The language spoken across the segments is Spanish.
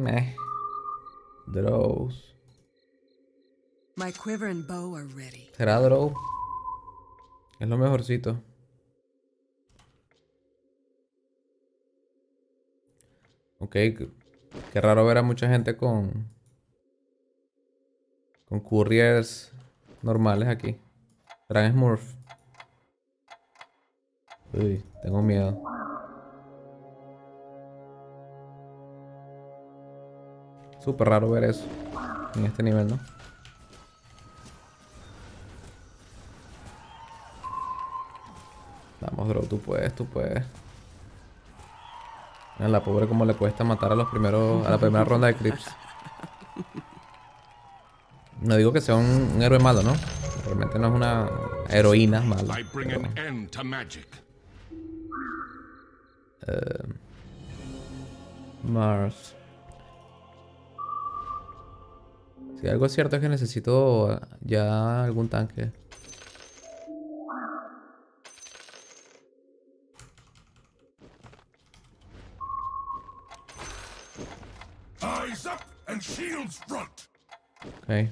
Meh. Draws. My quiver and bow are ready. ¿Será draw? Es lo mejorcito. Ok, qué raro ver a mucha gente con couriers normales aquí. Gran Smurf. Uy, tengo miedo. Súper raro ver eso en este nivel, ¿no? Vamos, bro, tú puedes, tú puedes. A la pobre como le cuesta matar a los primeros, a la primera ronda de creeps. No digo que sea un héroe malo, ¿no? Realmente no es una heroína mala. Pero, Mars. Si algo es cierto es que necesito ya algún tanque. Ok.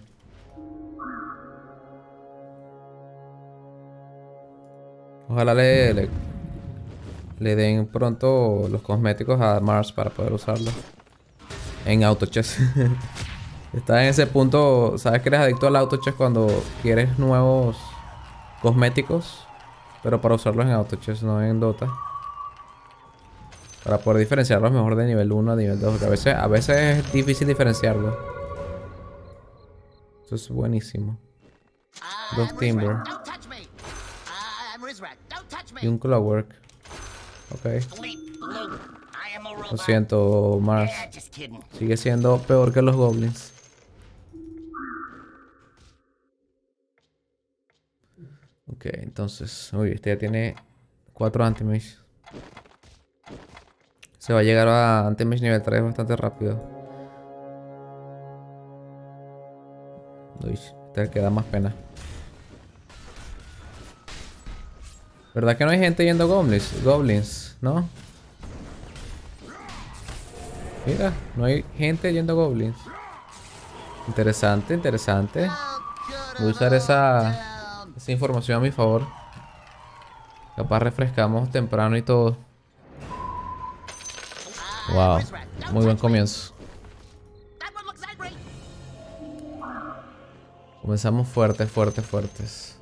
Ojalá le den pronto los cosméticos a Mars para poder usarlos en auto chess. Estás en ese punto, sabes que eres adicto al auto chess cuando quieres nuevos cosméticos, pero para usarlos en auto chess, no en Dota. Para poder diferenciarlos mejor de nivel 1 a nivel 2, porque a veces es difícil diferenciarlos. Eso es buenísimo. Dos Timber. Y un Clockwork. Ok. Lo siento, Mars. Sigue siendo peor que los Goblins. Ok, entonces... Uy, este ya tiene 4 Anti-Mage. Se va a llegar a Anti-Mage nivel 3 bastante rápido. Uy, este que da más pena. ¿Verdad que no hay gente yendo Goblins, ¿no? Mira, no hay gente yendo Goblins. Interesante, interesante. Voy a usar esa información a mi favor. Capaz refrescamos temprano y todo. Wow, muy buen comienzo. Comenzamos fuertes, fuertes, fuertes.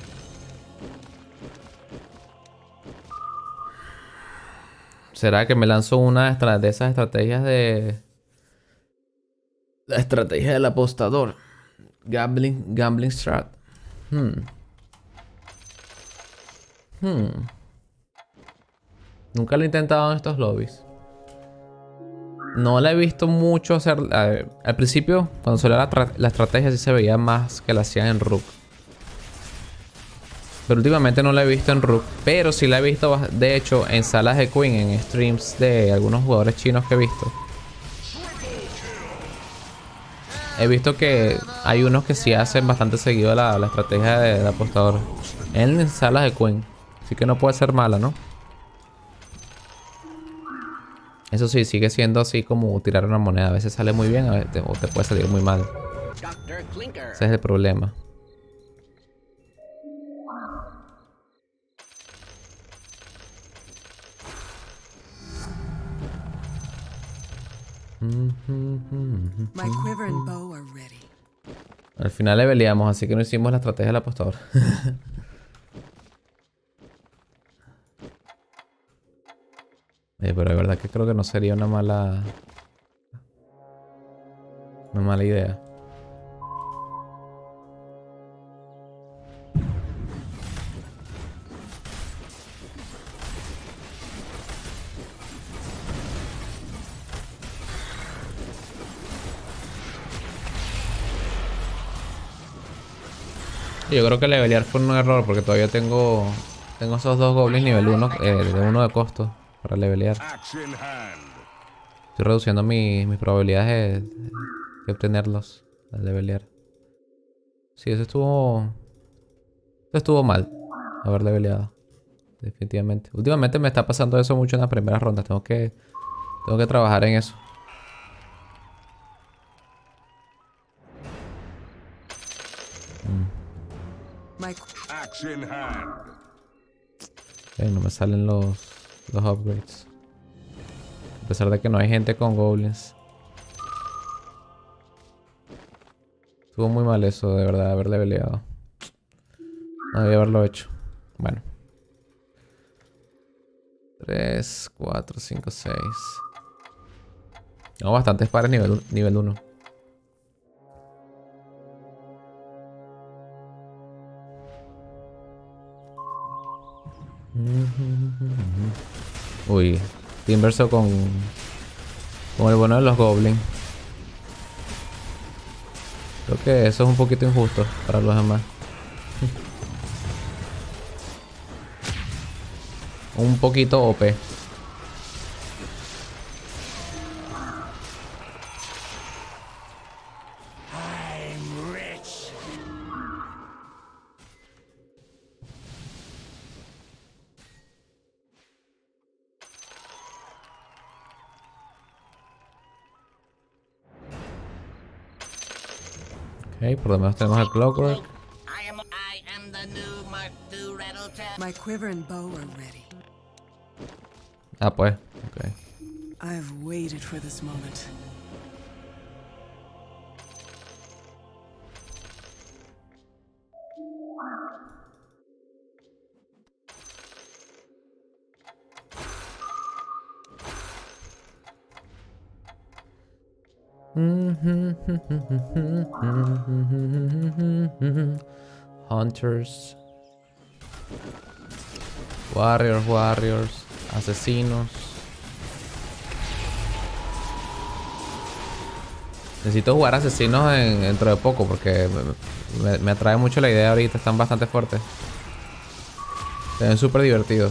¿Será que me lanzo una de esas estrategias de... La estrategia del apostador? Gambling strat. Nunca lo he intentado en estos lobbies. No la he visto mucho hacer... al principio, cuando salía la estrategia, sí se veía más que la hacían en Rook. Pero últimamente no la he visto en Rook. Pero sí la he visto, de hecho, en salas de Queen, en streams de algunos jugadores chinos que he visto. He visto que hay unos que sí hacen bastante seguido la estrategia del apostador en salas de Queen. Así que no puede ser mala, ¿no? Eso sí, sigue siendo así como tirar una moneda. A veces sale muy bien, o te puede salir muy mal. Ese es el problema. My quiver and bow are ready. Al final le peleamos, así que no hicimos la estrategia del apostador. Pero de verdad que creo que no sería una mala idea. Yo creo que levelear fue un error porque todavía tengo esos dos goblins nivel 1 de 1 de costo para levelear. Estoy reduciendo mis probabilidades de obtenerlos al levelear. Sí, eso estuvo mal haber leveleado. Definitivamente. Últimamente me está pasando eso mucho en las primeras rondas. Tengo que trabajar en eso. Axe in hand. No me salen los upgrades. A pesar de que no hay gente con goblins. Estuvo muy mal eso, de verdad, haberle peleado. No debía haberlo hecho. Bueno. 3, 4, 5, 6. Tengo bastantes pares nivel 1. Uy, Timberso con el bueno de los goblins. Creo que eso es un poquito injusto para los demás. Un poquito OP. Ok, por lo menos tenemos el Clockwork. I am the new Mark II Rattletap. My quiver and bow are ready. Ah, pues. Ok. I've waited for this moment. Hunters. Warriors. Asesinos. Necesito jugar asesinos dentro de poco porque me atrae mucho la idea ahorita. Están bastante fuertes. Se ven súper divertidos.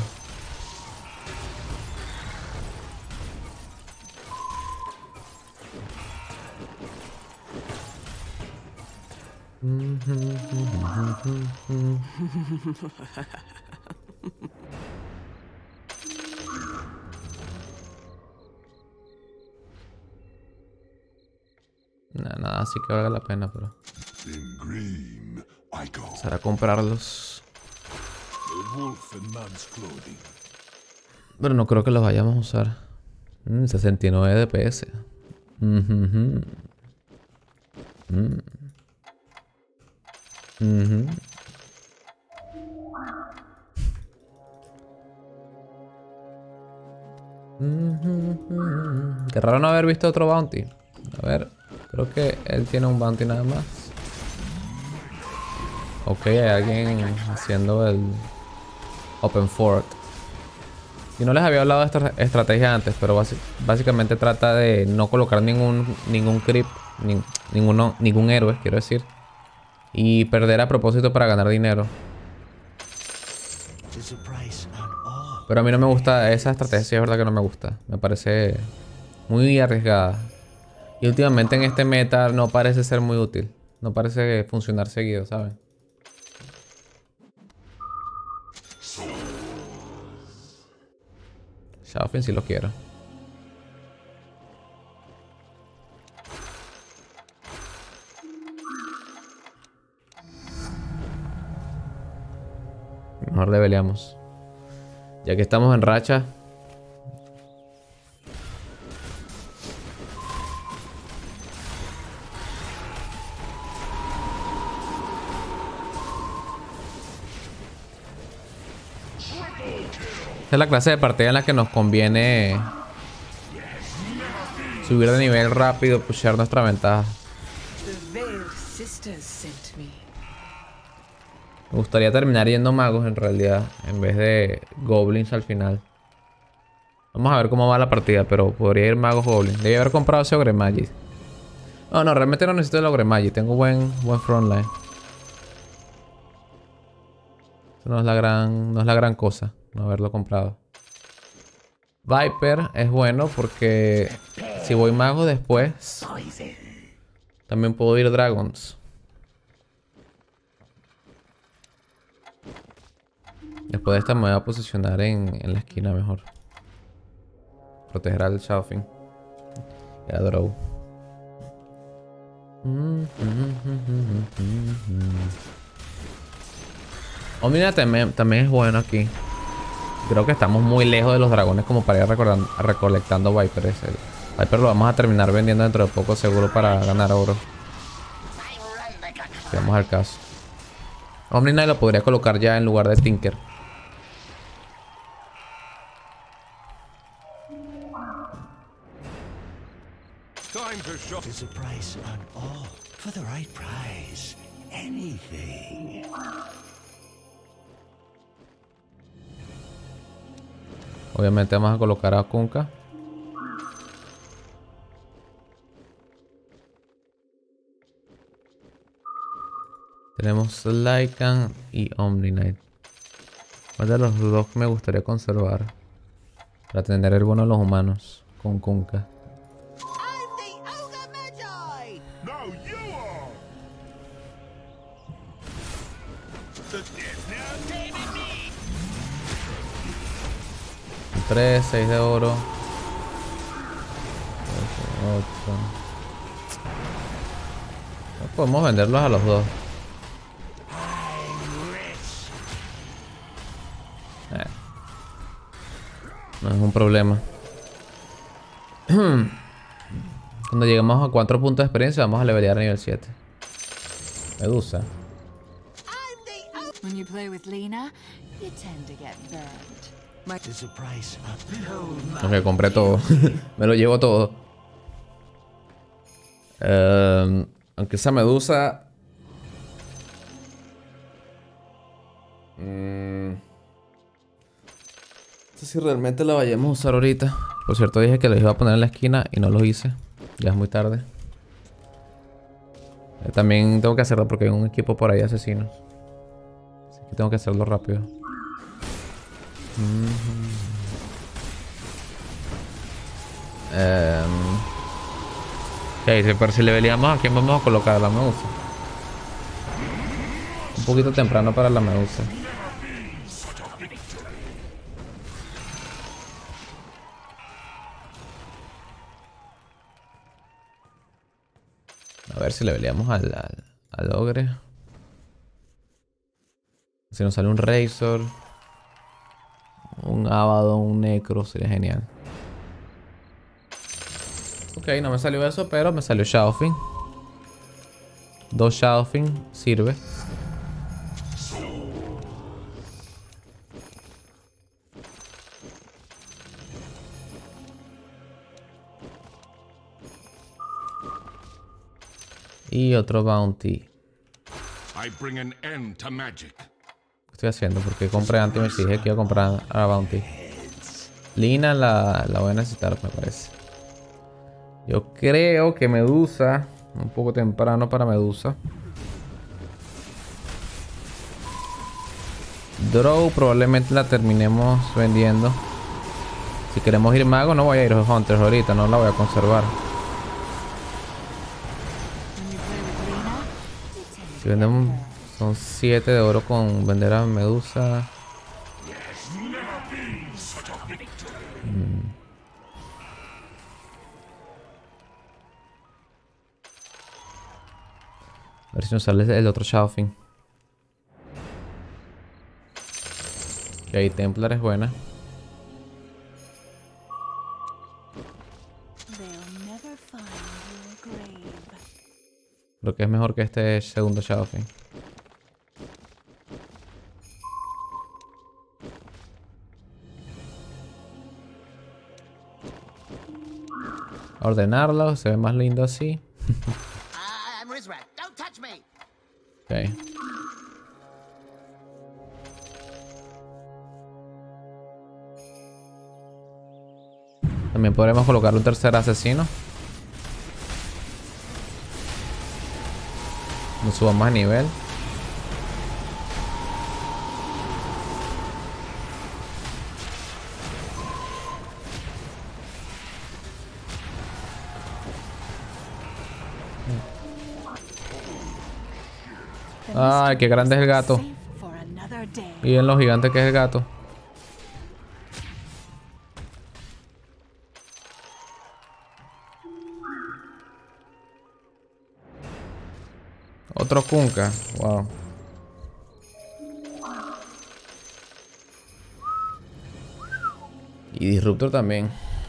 Nada, así que valga la pena, pero In green, I go. será comprarlos. A wolf in man's clothing. Pero no creo que los vayamos a usar. 69 DPS. Qué raro no haber visto otro bounty. A ver, creo que él tiene un bounty nada más. Ok, hay alguien haciendo el Open Fort. Y no les había hablado de esta estrategia antes, pero básicamente trata de no colocar ningún creep, ningún héroe, quiero decir. Y perder a propósito para ganar dinero. Pero a mí no me gusta esa estrategia, sí es verdad que no me gusta. Me parece muy arriesgada. Y últimamente en este meta no parece ser muy útil. No parece funcionar seguido, ¿saben? Shadowfiend sí lo quiero. Mejor leveleamos. Ya que estamos en racha. Esta es la clase de partida en la que nos conviene subir de nivel rápido, pushear nuestra ventaja. The Veiled Sisters sent me. Me gustaría terminar yendo magos en realidad, en vez de goblins al final. Vamos a ver cómo va la partida, pero podría ir magos goblins. Debí haber comprado ese Ogre Magi. No, realmente no necesito el Ogre Magi. Tengo buen frontline. Eso no es la gran cosa, no haberlo comprado. Viper es bueno porque si voy mago después, también puedo ir dragons. Después de esta me voy a posicionar en la esquina mejor. Proteger al Shadowfiend. Y a Drow. Omnia también es bueno aquí. Creo que estamos muy lejos de los dragones como para ir recolectando Viper. El Viper lo vamos a terminar vendiendo dentro de poco seguro para ganar oro. Si vamos al caso. Omni Knight lo podría colocar ya en lugar de Tinker. There's a price on all for the right price. Anything. Obviamente vamos a colocar a Kunkka. Tenemos Lycan y Omni Knight. ¿Cuál de los dos me gustaría conservar? Para tener el bono de los humanos con Kunkka. Now you are! 3, 6 de oro. 8. No podemos venderlos a los dos. No es un problema. Cuando lleguemos a 4 puntos de experiencia vamos a levelear a nivel 7. Medusa. When you play with Lena, you tend to get burned. There's a price on Ok, compré todo. Me lo llevo todo. Aunque esa medusa... No sé si realmente la vayamos a usar ahorita. Por cierto, dije que les iba a poner en la esquina y no lo hice. Ya es muy tarde. También tengo que hacerlo porque hay un equipo por ahí de asesinos. Así que tengo que hacerlo rápido. Ok, pero si le leveleamos, ¿a quién vamos a colocar? La medusa. Un poquito temprano para la medusa. A ver si le leveleamos al ogre. Si nos sale un Razor, un Abaddon, un Necro, sería genial. Ok, no me salió eso, pero me salió Shadowfiend. 2 Shadowfiend sirve. Y otro Bounty. I bring an end to magic. ¿Qué estoy haciendo? Porque compré antes y me dije que iba a comprar a Bounty. Lina la voy a necesitar, me parece. Yo creo que Medusa. Un poco temprano para Medusa. Drow probablemente la terminemos vendiendo. Si queremos ir mago, no voy a ir a Hunters ahorita. No la voy a conservar. Si vendemos... Son 7 de oro con vender a Medusa. A ver si nos sale el otro Shadowfiend. Ok, Templar es buena. Creo que es mejor que este segundo Shadowfiend. A ordenarlo, se ve más lindo así. I'm Rizrat. Don't touch me. Ok. También podremos colocar un tercer asesino. Nos subamos a nivel. Ay, qué grande es el gato. Y en lo gigante que es el gato. Otro Kunkka. Wow. Y Disruptor también.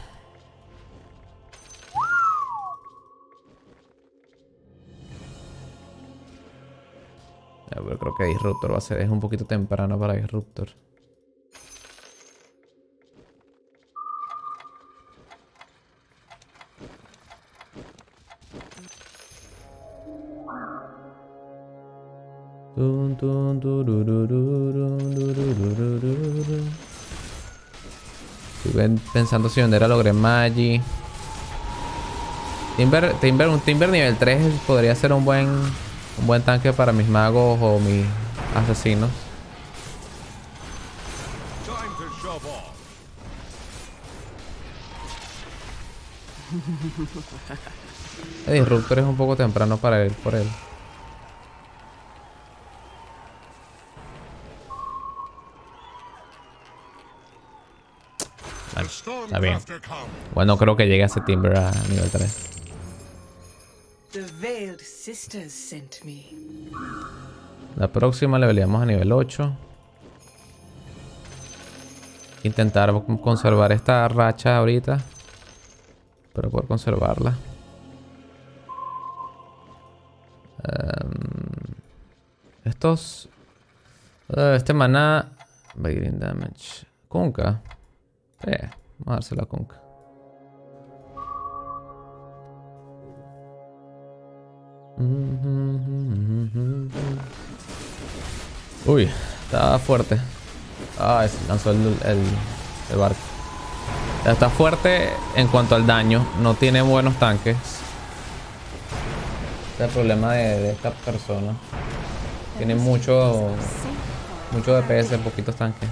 Ya, pero creo que Disruptor va a ser... Es un poquito temprano para Disruptor. Estoy pensando si vender a Logremagi. Un Timber nivel 3 podría ser un buen tanque para mis magos o mis asesinos. Time to shove off. El Disruptor es un poco temprano para ir por él. The Está bien. Stormcrafter come. Bueno, creo que llegue a ese Timber a nivel 3. The Veiled Sisters sent me. La próxima leveleamos a nivel 8. Intentar conservar esta racha ahorita. Pero poder conservarla. Estos... este maná... Bailing damage. Kunkka. Vamos a dársela a Kunkka. Uy, está fuerte. Ah, lanzó el barco. Está fuerte en cuanto al daño. No tiene buenos tanques. Este es el problema de esta persona. Tiene mucho DPS, poquitos tanques.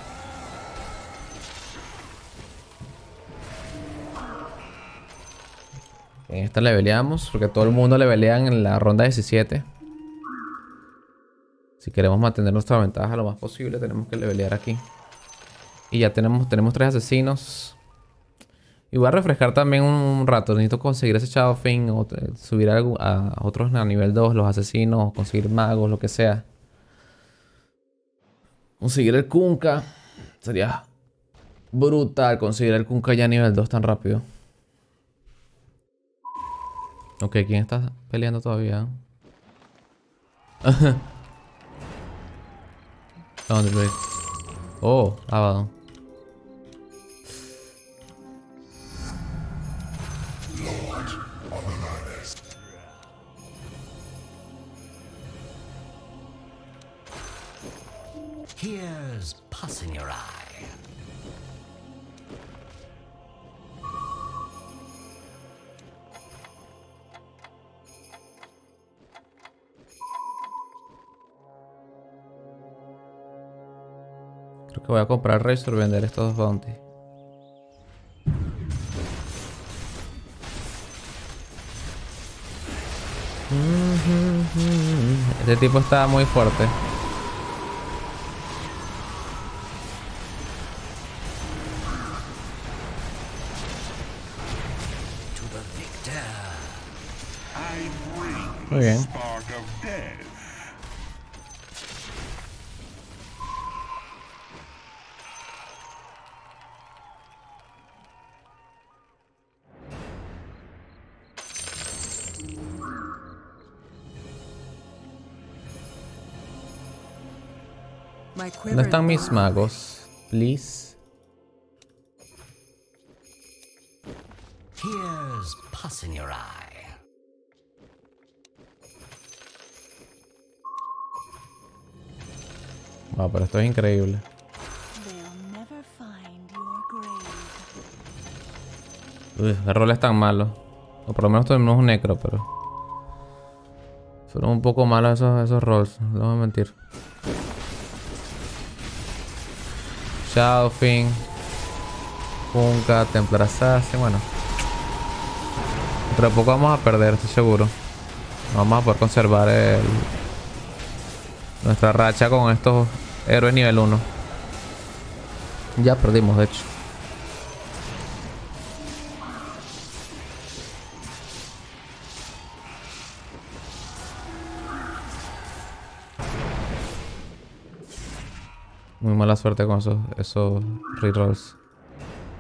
En esta leveleamos, porque todo el mundo levelea en la ronda 17. Si queremos mantener nuestra ventaja lo más posible, tenemos que levelear aquí. Y ya tenemos 3 asesinos. Y voy a refrescar también un rato. Necesito conseguir ese Shadow Fiend o subir a otros a nivel 2, los asesinos, conseguir magos, lo que sea. Conseguir el Kunkka. Sería brutal conseguir el Kunkka ya a nivel 2 tan rápido. Ok, ¿quién está peleando todavía? ¿Dónde estoy? Oh, Abaddon. Here's pus in your eye. Creo que voy a comprar Razor y vender estos dos bounty. Este tipo está muy fuerte. To the victor. I bring Muy bien. spark of death. My ¿Dónde quiver están and mis bow. magos? Please. Here's pus in your eye. Wow, pero esto es increíble. They'll never find your grave. Uy, el rol es tan malo. O por lo menos tenemos un necro, pero... fueron un poco malos esos rolls. No voy a mentir. Shadow Fiend, Kunkka, Templar Assassin, bueno. Dentro de poco vamos a perder, estoy seguro. No vamos a poder conservar nuestra racha con estos héroes nivel 1. Ya perdimos, de hecho. Muy mala suerte con esos rerolls.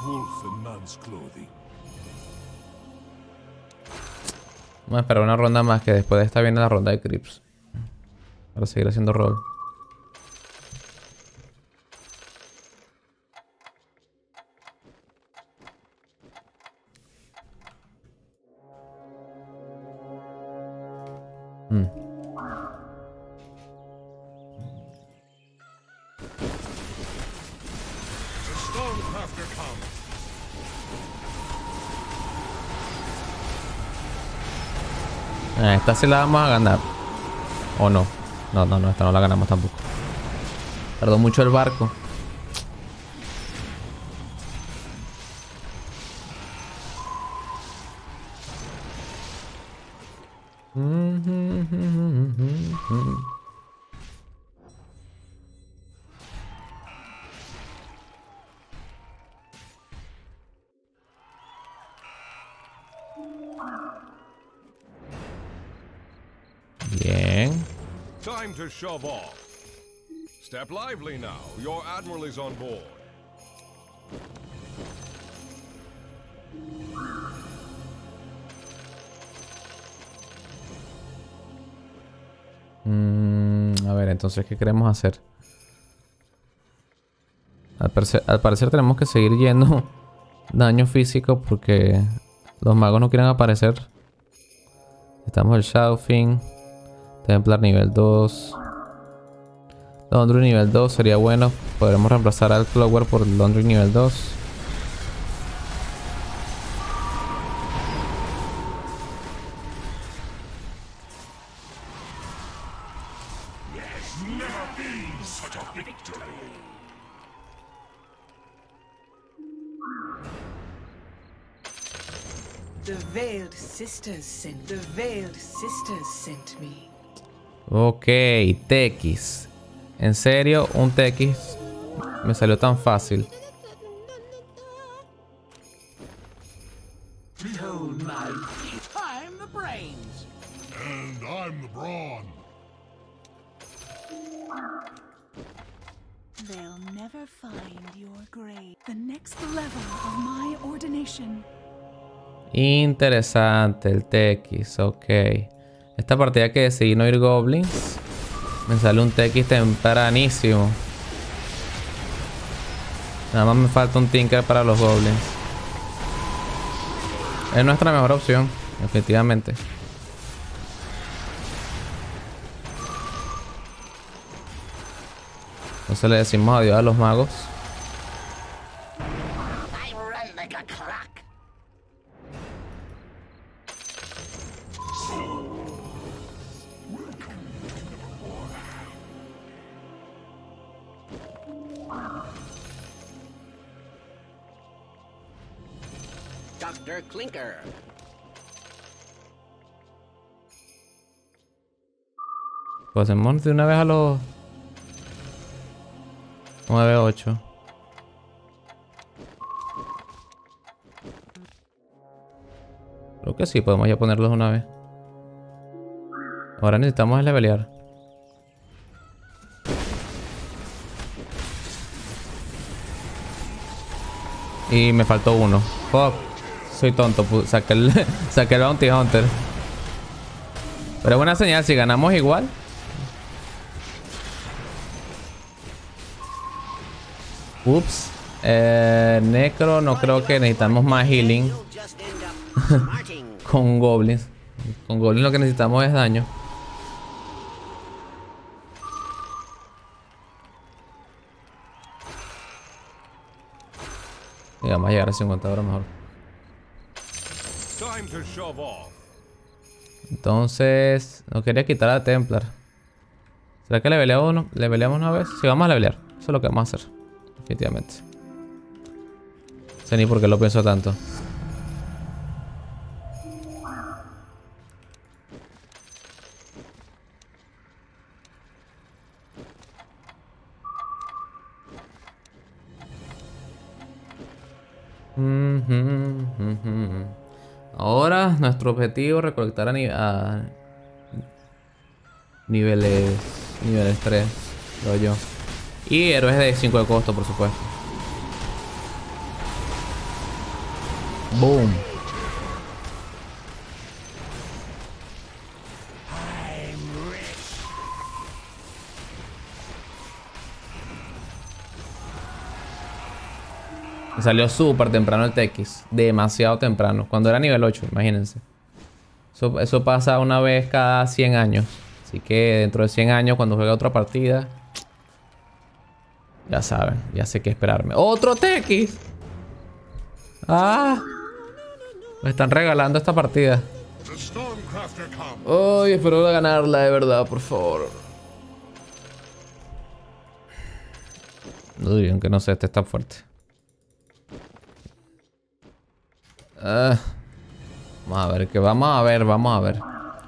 wolf in man's clothing. Vamos a esperar una ronda más, que después de esta viene la ronda de creeps. Para seguir haciendo roll. The Stonecrafter comes. Esta sí la vamos a ganar. ¿O no? No, esta no la ganamos tampoco. Tardó mucho el barco. Bien. Time to shove off. Step lively now. Your admiral is on board. A ver, entonces, ¿qué queremos hacer? Al parecer tenemos que seguir yendo daño físico porque los magos no quieren aparecer. Estamos el Shadowfin. Templar nivel 2. Laundry nivel 2 sería bueno. Podremos reemplazar al Clockwork por Laundry nivel 2. The Veiled Sisters sent me. Ok, TX. En serio, un TX me salió tan fácil. I'm the brains. And I'm the brawn. They'll never find your grave. The next level of my ordination. Interesante el TX, ok. Esta partida que decidí no ir goblins. Me sale un TX tempranísimo. Nada más me falta un Tinker para los goblins. Es nuestra mejor opción, definitivamente. Entonces le decimos adiós a los magos. I run like a clock. Dr. Clinker. Pasemos de una vez a los 9-8. Creo que sí, podemos ya ponerlos de una vez. Ahora necesitamos levelear. Y me faltó uno. Fuck. Soy tonto. Saqué el Bounty Hunter. Pero es buena señal si ganamos igual. Ups. Necro, no creo que necesitamos más healing. You'll just end up smarting. Con goblins. Con goblins lo que necesitamos es daño. Y vamos a llegar a 50 ahora mejor. Time to shove off. Entonces, no quería quitar a Templar. ¿Será que leveleamos una vez? Sí, vamos a levelear. Eso es lo que vamos a hacer. Definitivamente. No sé ni por qué lo pienso tanto. Ahora nuestro objetivo es recolectar a niveles 3, creo yo. Y héroes de 5 de costo, por supuesto. Boom. Me salió súper temprano el TX. Demasiado temprano. Cuando era nivel 8, imagínense. Eso pasa una vez cada 100 años. Así que dentro de 100 años, cuando juegue otra partida... Ya saben, ya sé qué esperarme. ¡Otro TX! ¡Ah! Me están regalando esta partida. Ay, espero ganarla de verdad, por favor. Uy, aunque no sé, este está fuerte. Vamos a ver, vamos a ver.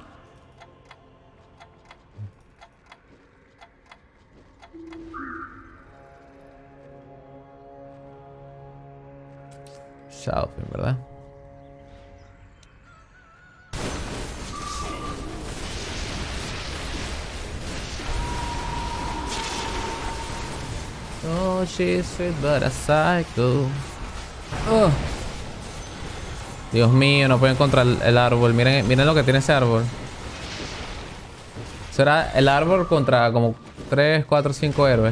Shadowfin, ¿verdad? Oh, she's sweet but a psycho. Oh. Dios mío, no puedo encontrar el árbol. Miren lo que tiene ese árbol. Será el árbol contra como 3, 4, 5 héroes.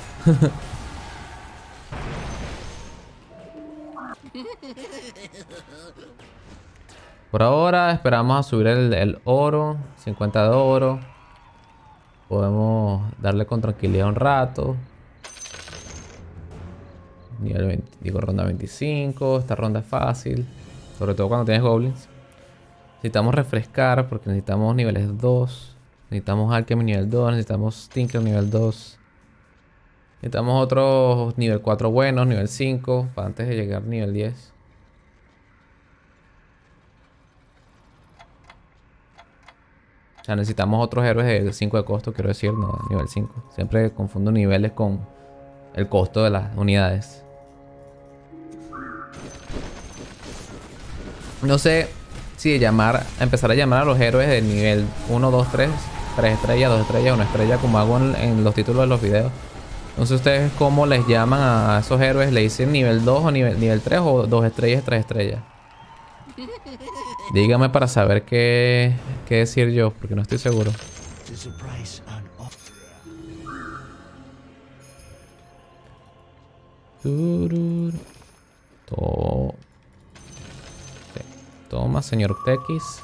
Por ahora esperamos a subir el oro. 50 de oro. Podemos darle con tranquilidad un rato. Nivel 20, digo ronda 25. Esta ronda es fácil. Sobre todo cuando tienes goblins. Necesitamos refrescar porque necesitamos niveles 2. Necesitamos Alchemy nivel 2. Necesitamos Tinker nivel 2. Necesitamos otros nivel 4 buenos, nivel 5. Para antes de llegar nivel 10. O sea, necesitamos otros héroes de 5 de costo, quiero decir, no nivel 5. Siempre confundo niveles con el costo de las unidades. No sé si empezar a llamar a los héroes de nivel 1, 2, 3, 3 estrellas, 2 estrellas, 1 estrella, como hago en los títulos de los videos. No sé ustedes cómo les llaman a esos héroes. ¿Le dicen nivel 2 o nivel 3 o 2 estrellas, 3 estrellas? Dígame para saber qué decir yo, porque no estoy seguro. Toma, señor TX.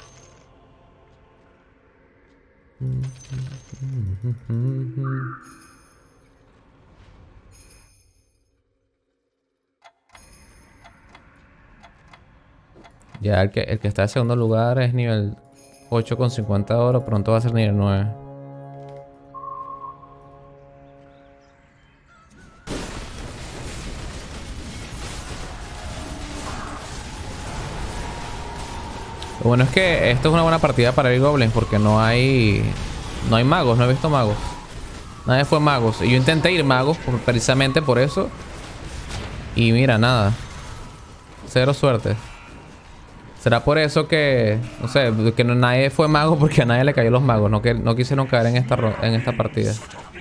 Ya el que está en segundo lugar es nivel 8 con 50 de oro. Pronto va a ser nivel 9. Lo bueno es que esto es una buena partida para el Goblins porque no hay magos, no he visto magos. Nadie fue magos. Y yo intenté ir magos precisamente por eso. Y mira, nada. Cero suerte. Será por eso que, no sé, que nadie fue mago porque a nadie le cayó los magos. No quisieron caer en esta partida.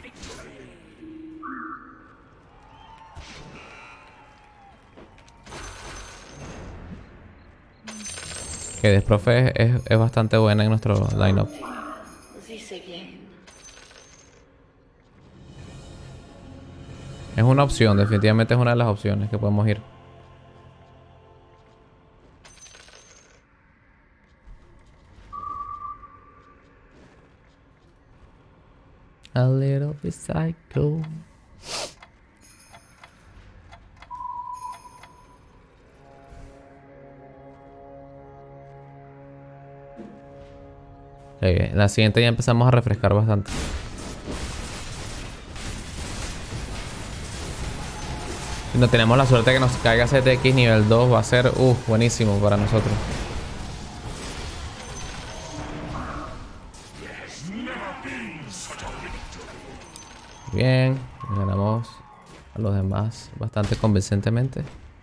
Que Desprofe es bastante buena en nuestro lineup. Es una opción, definitivamente es una de las opciones que podemos ir. A little bit psycho. La siguiente ya empezamos a refrescar bastante. Si no tenemos la suerte de que nos caiga CTX nivel 2, va a ser buenísimo para nosotros. Bien, ganamos a los demás bastante convincentemente.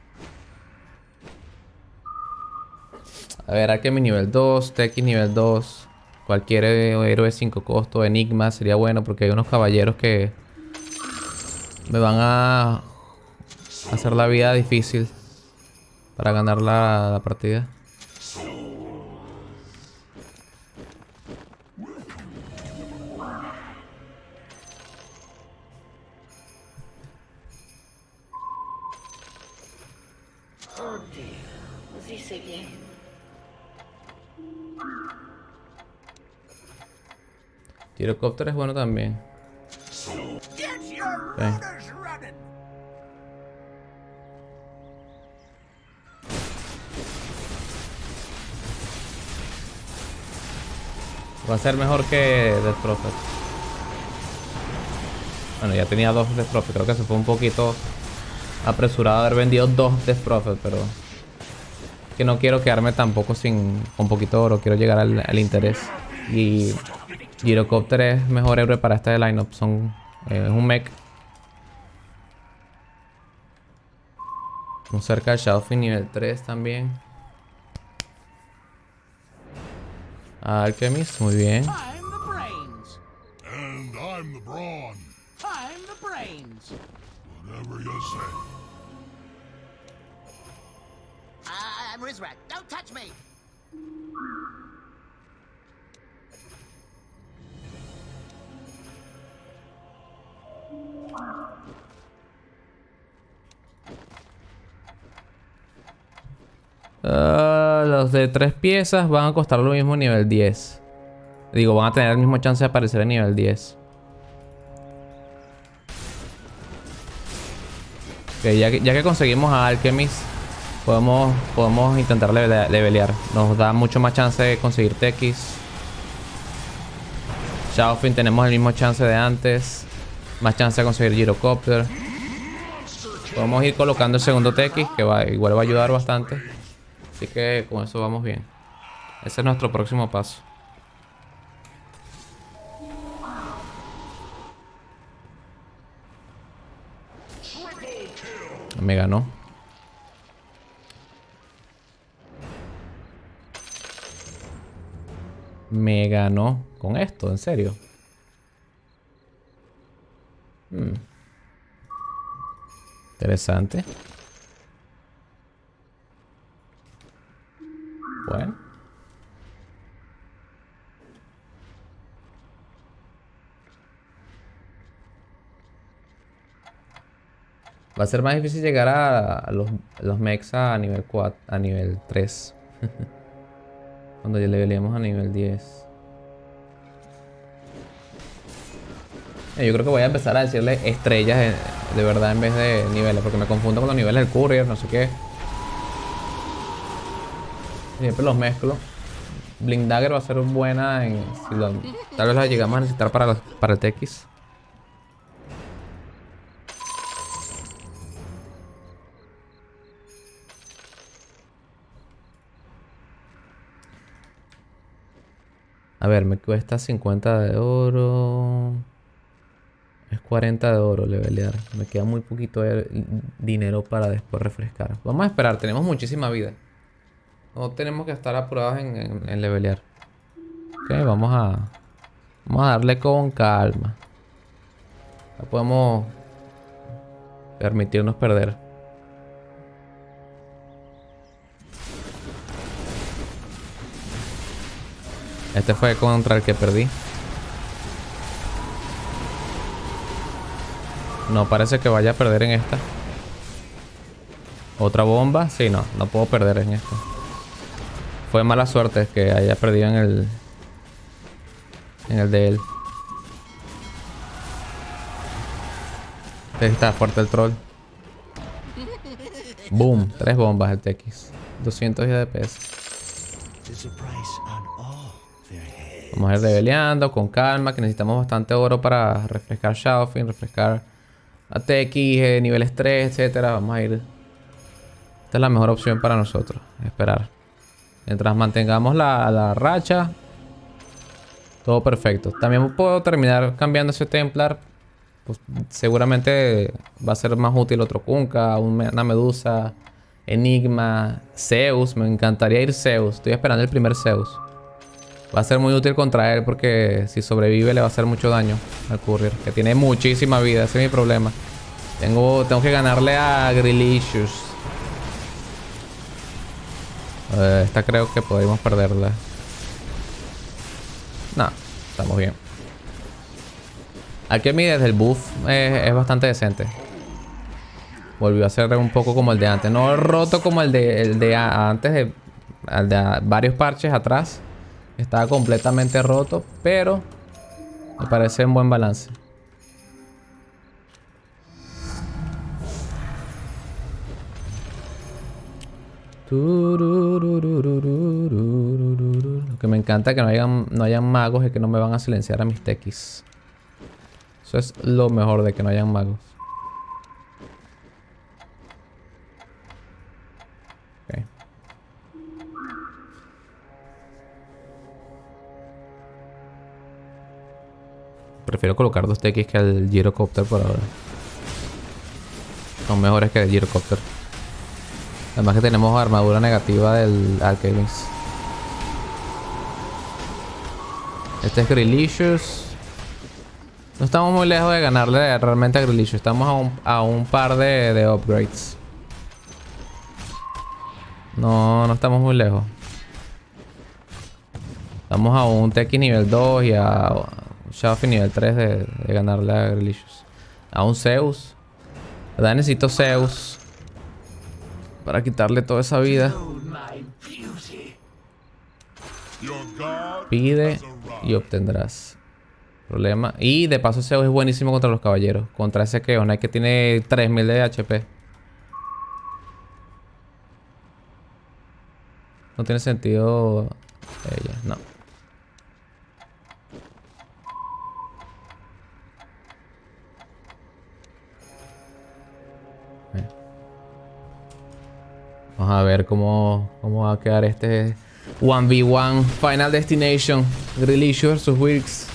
A ver, Alchemy nivel 2, TX nivel 2. Cualquier héroe 5 costo, Enigma sería bueno porque hay unos caballeros que me van a hacer la vida difícil. para ganar la partida. Oh dear. This again. Gyrocopter es bueno también. Okay. Va a ser mejor que Death Prophet. Bueno, ya tenía 2 Death Prophet. Creo que se fue un poquito apresurado haber vendido 2 Death Prophet, pero que no quiero quedarme tampoco con poquito oro. Quiero llegar al interés. Y Gyrocopter es mejor héroe para este lineup. Es un mech. Muy cerca de Shadowfiend nivel 3 también. Alchemist, muy bien. I'm the brains. And I'm the brawn. I'm the brains. Whatever you say. I'm Rizrak. Don't touch me. Los de 3 piezas van a costar lo mismo nivel 10. Digo, van a tener el mismo chance de aparecer en nivel 10. Okay, ya que conseguimos a Alchemist, podemos intentar levelear. Nos da mucho más chance de conseguir TX. Shadowfiend tenemos el mismo chance de antes. Más chance de conseguir Gyrocopter. Podemos ir colocando el segundo TX, que igual va a ayudar bastante. Así que con eso vamos bien. Ese es nuestro próximo paso. Me ganó. Me ganó con esto, en serio. Interesante. Bueno. Va a ser más difícil llegar a los mechs a nivel 4, a nivel 3. Cuando ya leveleemos a nivel 10. Yo creo que voy a empezar a decirle estrellas de verdad en vez de niveles, porque me confundo con los niveles del courier, no sé qué. Siempre los mezclo. Blink Dagger va a ser buena tal vez la llegamos a necesitar para el TX. A ver, me cuesta 50 de oro. Es 40 de oro levelear. Me queda muy poquito dinero para después refrescar. Vamos a esperar, tenemos muchísima vida. No tenemos que estar apurados en levelear. Ok, vamos a darle con calma. No podemos permitirnos perder. Este fue contra el que perdí. No parece que vaya a perder en esta. Otra bomba. Sí, no puedo perder en esta. Fue mala suerte que haya perdido en el de él. Está fuerte el troll. Boom, 3 bombas el TX. 200 de DPS. Vamos a ir leveleando con calma, que necesitamos bastante oro para refrescar Shadowfiend, refrescar a TX, niveles 3, etcétera. Vamos a ir. Esta es la mejor opción para nosotros. Esperar. Mientras mantengamos la racha, todo perfecto. También puedo terminar cambiando ese Templar. Pues seguramente va a ser más útil otro Kunkka, una Medusa, Enigma, Zeus. Me encantaría ir Zeus. Estoy esperando el primer Zeus. Va a ser muy útil contra él porque si sobrevive le va a hacer mucho daño al Courier, que tiene muchísima vida. Ese es mi problema. Tengo que ganarle a Grillicious. Esta creo que podríamos perderla. No, estamos bien. Alchemy desde el buff es bastante decente. Volvió a ser un poco como el de antes. No roto como el de antes, el de varios parches atrás. Estaba completamente roto, pero me parece un buen balance. Lo que me encanta es que no hayan magos y que no me van a silenciar a mis tequis. Eso es lo mejor de que no hayan magos. Okay. Prefiero colocar 2 tequis que el Gyrocopter por ahora. Son mejores que el Gyrocopter. Además que tenemos armadura negativa del Alchemist. Este es Grillicious. No estamos muy lejos de ganarle realmente a Grillicious. Estamos a un par de upgrades. No estamos muy lejos. Estamos a un Tequi nivel 2 y a Shafi nivel 3 de ganarle a Grillicious. A un Zeus. ¿Verdad? Necesito Zeus para quitarle toda esa vida. Pide y obtendrás. Problema. Y de paso Zeus es buenísimo contra los caballeros. Contra ese Keonai que tiene 3000 de HP. No tiene sentido ella, no. Vamos a ver cómo va a quedar este 1v1 Final Destination. Grillicious vs Wirks.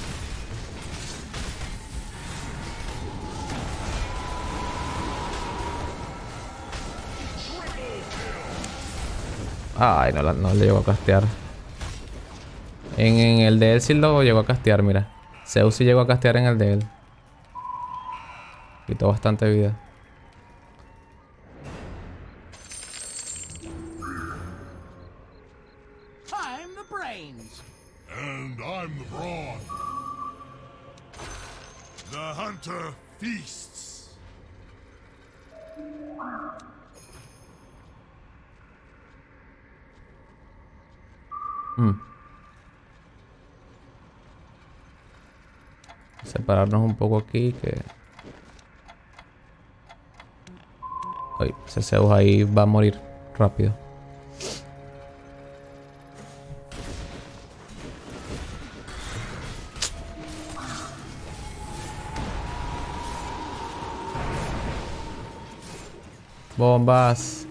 Ay, no le llegó a castear. En el de él sí lo llegó a castear, mira. Zeus sí llegó a castear en el de él. Quitó bastante vida. I'm the brains. And I'm the brawn. The hunter feasts. Separarnos un poco aquí que... Uy, ese Zeus ahí va a morir rápido. Bombas.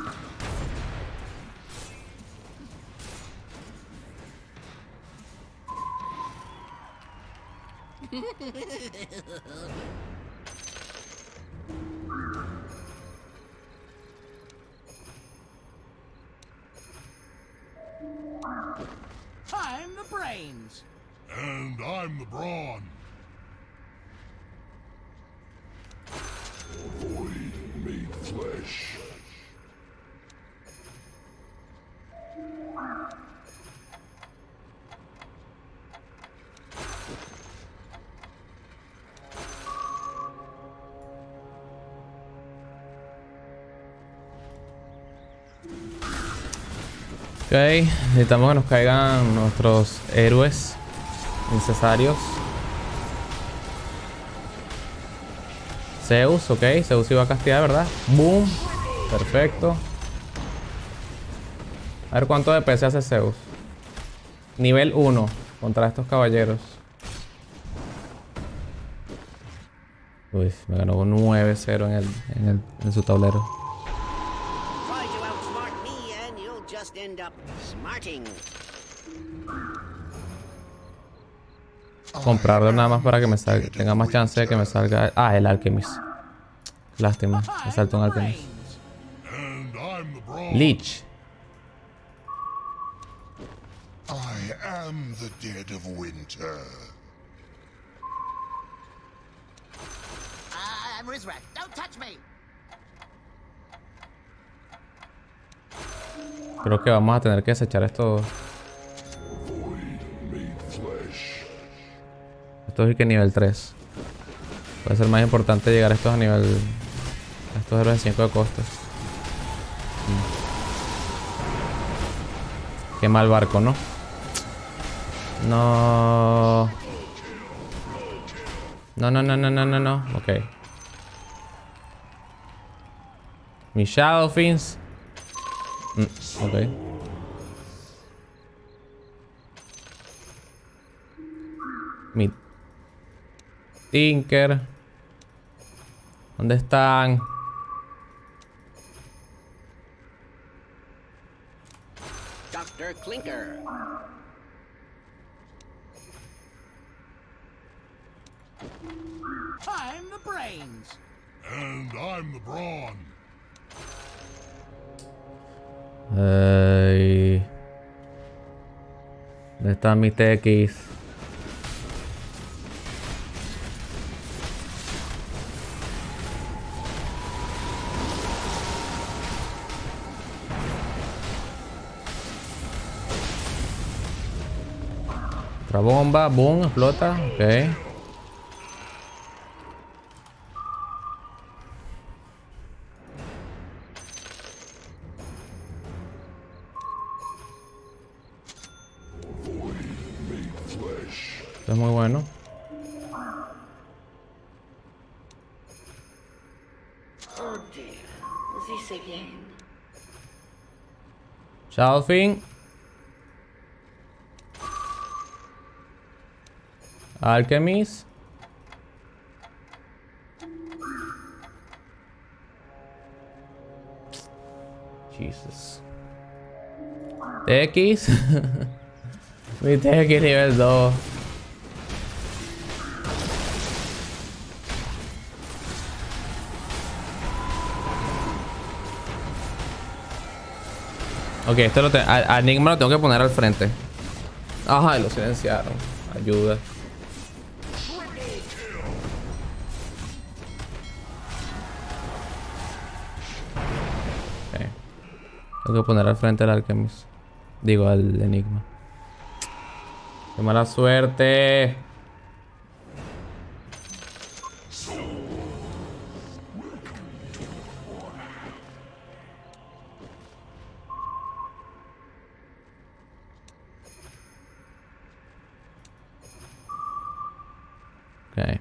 I'm the brains. And I'm the brawn. Void made flesh. Ok, necesitamos que nos caigan nuestros héroes necesarios. Zeus, ok, Zeus iba a castear, ¿verdad? Boom, perfecto. A ver cuánto de DPS hace Zeus. Nivel 1 contra estos caballeros. Uy, me ganó un 9-0 en su tablero. Try to outsmart me and you'll just end up smarting. Comprarlo nada más para que me salga, tenga más chance de que me salga. Ah, el Alchemist. Lástima, me saltó un Alchemist. And I'm the brawn. Leech. I am the dead of winter. I'm Rizrak. Don't touch me. Creo que vamos a tener que desechar esto. Esto es que nivel 3. Puede ser más importante llegar a estos a nivel... a estos héroes de 5 de costas. Qué mal barco, ¿no? No. No. Ok. Mis Shadowfiends. Ok. Mi Tinker. ¿Dónde están? Dr. Clinker. I'm the brains. And I'm the brawn. ¿Dónde están mis TX? Otra bomba, boom, explota, ok. Esto es muy bueno. Oh dear. Dice bien. Shadowfiend. Alchemist. Jesus. TX. Mi TX nivel 2. Ok, esto lo a Enigma lo tengo que poner al frente. Ajá, lo silenciaron. Ayuda. Ok. Tengo que poner al frente al Alchemist. Digo, al Enigma. ¡Qué mala suerte! Ok.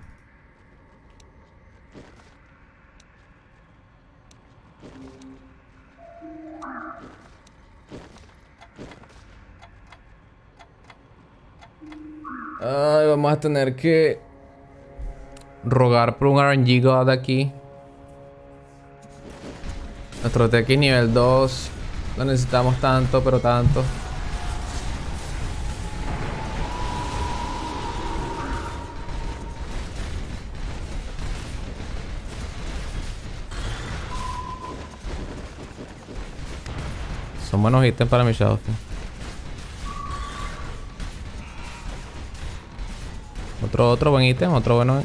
Ay, vamos a tener que rogar por un RNG God aquí. Nuestro TX nivel 2. Lo necesitamos tanto, pero tanto. Son buenos ítems para mi Shadowfiend. Otro buen ítem, otro bueno.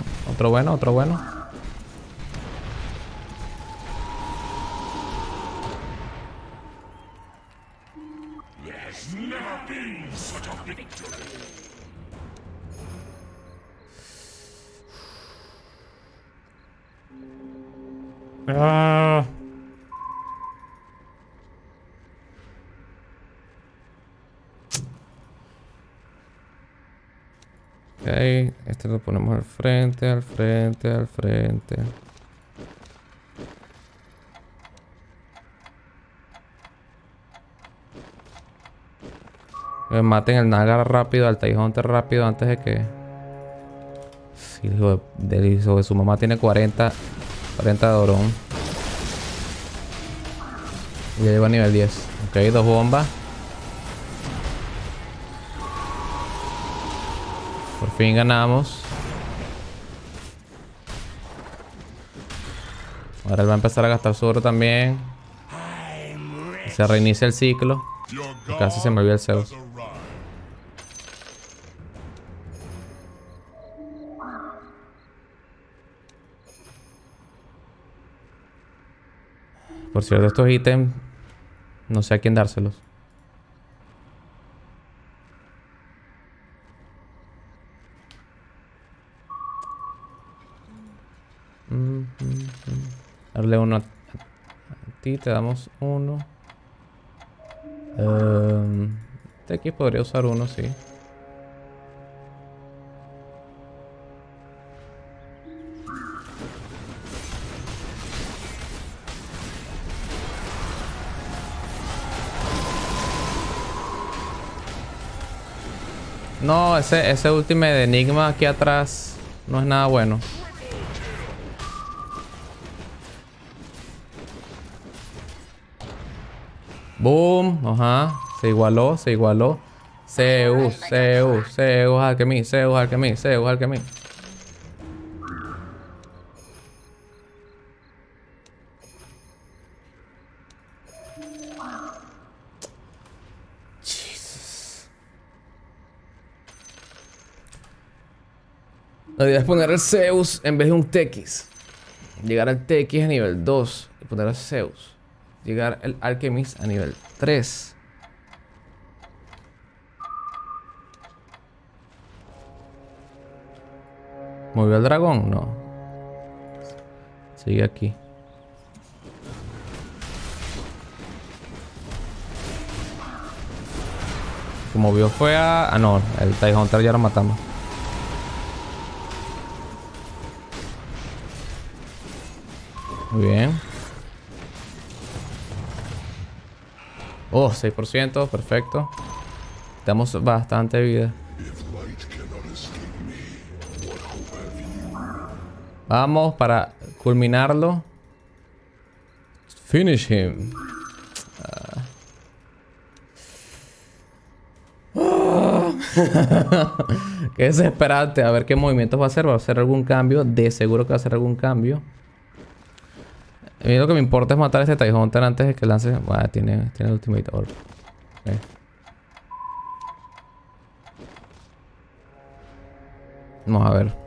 Ah. Ok, este lo ponemos al frente. Que maten el Naga rápido, al Tidehunter rápido antes de que... Sí, el hijo de su mamá tiene 40 de Orón. Y ya llegó a nivel 10. Ok, 2 bombas. Por fin ganamos. Ahora él va a empezar a gastar su oro también. Y se reinicia el ciclo. Casi se me olvidó el Zeus. Por cierto, estos ítems No sé a quién dárselos. Darle uno a ti, te damos uno. Este aquí podría usar uno, sí. No, ese último de Enigma aquí atrás no es nada bueno. Boom, ajá. Se igualó, se igualó. Zeus, Alchemy, Zeus, Alchemy, Zeus, Alchemy. La idea es poner el Zeus en vez de un TX. Llegar al TX a nivel 2 y poner el Zeus. Llegar el Alchemist a nivel 3. ¿Movió el dragón? No. Sigue aquí. Lo que movió fue a... Ah, no. El TIE Hunter ya lo matamos. Muy bien. Oh, 6%. Perfecto. Damos bastante vida. Vamos para culminarlo. Finish him. Qué desesperante. A ver qué movimientos va a hacer. ¿Va a hacer algún cambio? De seguro que va a hacer algún cambio. A mí lo que me importa es matar a este TIE Hunter antes de que lance. Bueno, tiene Ultimate Orb. Okay. Vamos a ver.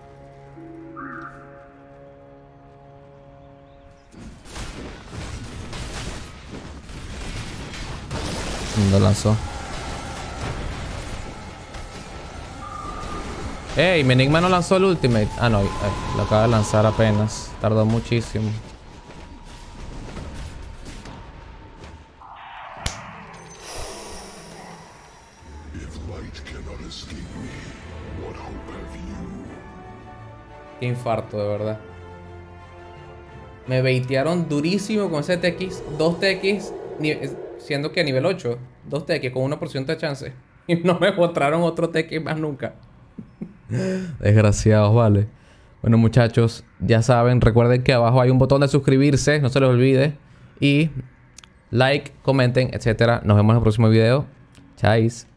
Lo lanzó. ¡Ey! Mi Enigma no lanzó el Ultimate. Ah, no. Lo acaba de lanzar apenas. Tardó muchísimo. Qué infarto, de verdad. Me baitearon durísimo con ese TX. 2 TX. Siendo que a nivel 8. 2 TX con 1% de chance. Y no me mostraron otro TX más nunca. Desgraciados, vale. Bueno, muchachos, ya saben. Recuerden que abajo hay un botón de suscribirse. No se les olvide. Y like, comenten, etcétera. Nos vemos en el próximo video. Chais.